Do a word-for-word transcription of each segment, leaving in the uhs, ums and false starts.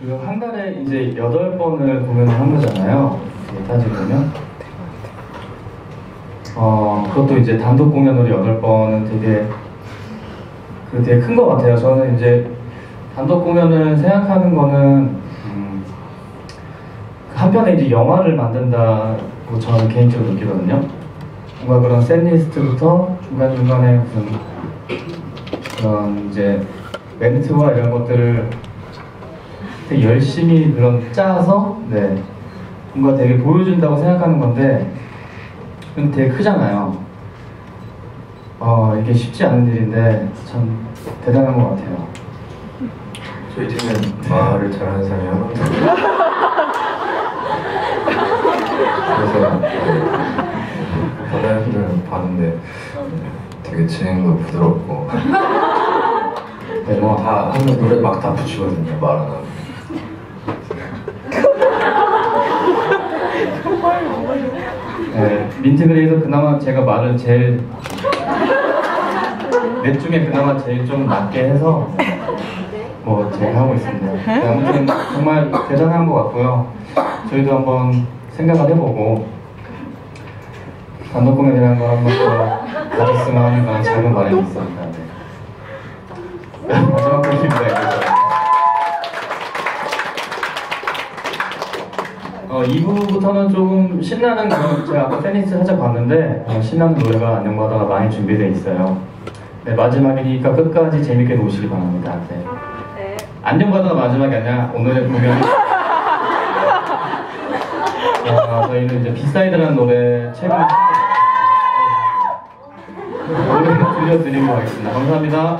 그 한 달에 이제 여덟 번을 공연을 한 거잖아요. 따지보면. 어, 그것도 이제 단독 공연으로 여덟 번은 되게, 그 되게 큰 것 같아요. 저는 이제 단독 공연을 생각하는 거는, 음, 한편에 이제 영화를 만든다고 저는 개인적으로 느끼거든요. 뭔가 그런 셋리스트부터 중간중간에 무슨 그런 이제 멘트와 이런 것들을 되게 열심히 그런 짜서 네 뭔가 되게 보여준다고 생각하는 건데 그건 되게 크잖아요. 어 이게 쉽지 않은 일인데 참 대단한 것 같아요. 저희 팀은 말을 잘하는 사람이 한 명도 없어요. 그래서 다른 분들은 봤는데 되게 진행도 부드럽고 네, 뭐 다 하면 노래 막 다 붙이거든요. 말 안 하고. 네, 민트그레이에서 그나마 제가 말을 제일 넷 중에 그나마 제일 좀 낮게 해서 뭐 제가 하고 있습니다. 네, 아무튼 정말 대단한 것 같고요. 저희도 한번 생각을 해보고 단독 공연이라는 걸 한번 더 가졌으면 하는 그런 작은 바람이 있습니다. 네. 마지막 곡입니다. 어, 이 부부터는 조금 신나는 그런, 제가 아까 테니스 살짝 봤는데 어, 신나는 노래가 안녕바다가 많이 준비되어 있어요. 네, 마지막이니까 끝까지 재밌게 노시기 바랍니다. 네. 네. 안녕바다가 마지막이 아니라 오늘의 공연. 어, 저희는 이제 비사이드라는 노래 최근에 노래 들려드리고 가겠습니다. 감사합니다.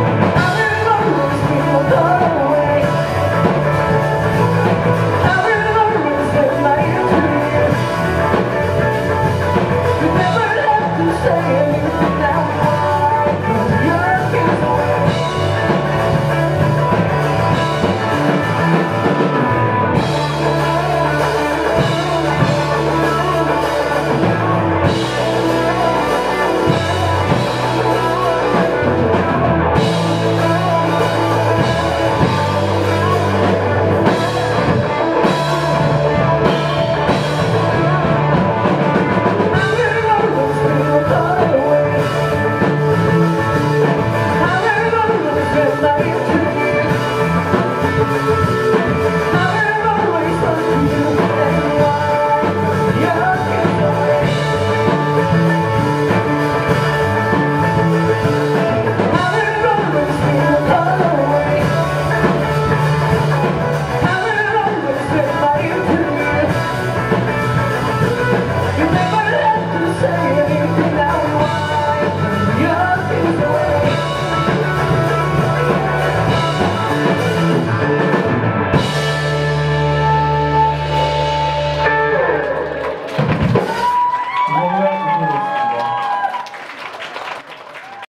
I 네.